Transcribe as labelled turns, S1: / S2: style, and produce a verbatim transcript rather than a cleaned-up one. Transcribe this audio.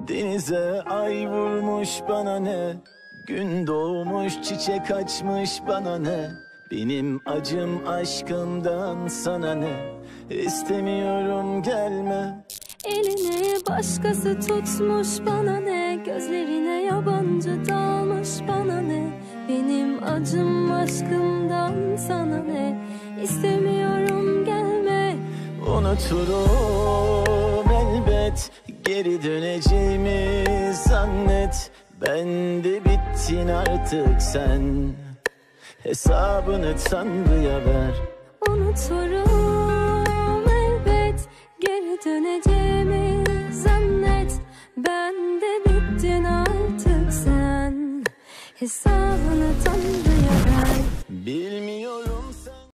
S1: Denize ay vurmuş bana ne, gün doğmuş çiçek açmış bana ne. Benim acım aşkımdan sana ne, istemiyorum gelme.
S2: Eline başkası tutmuş bana ne, gözlerine yabancı dalmış bana ne. Benim acım aşkımdan sana ne, istemiyorum gelme.
S1: Unuturum elbet, geri döneceğimi zannet. Ben de bittin artık sen, hesabını Tanrı'ya ver.
S2: Unuturum elbet, geri döneceğimi zannet. Ben de bittin artık sen, hesabını Tanrı'ya ver.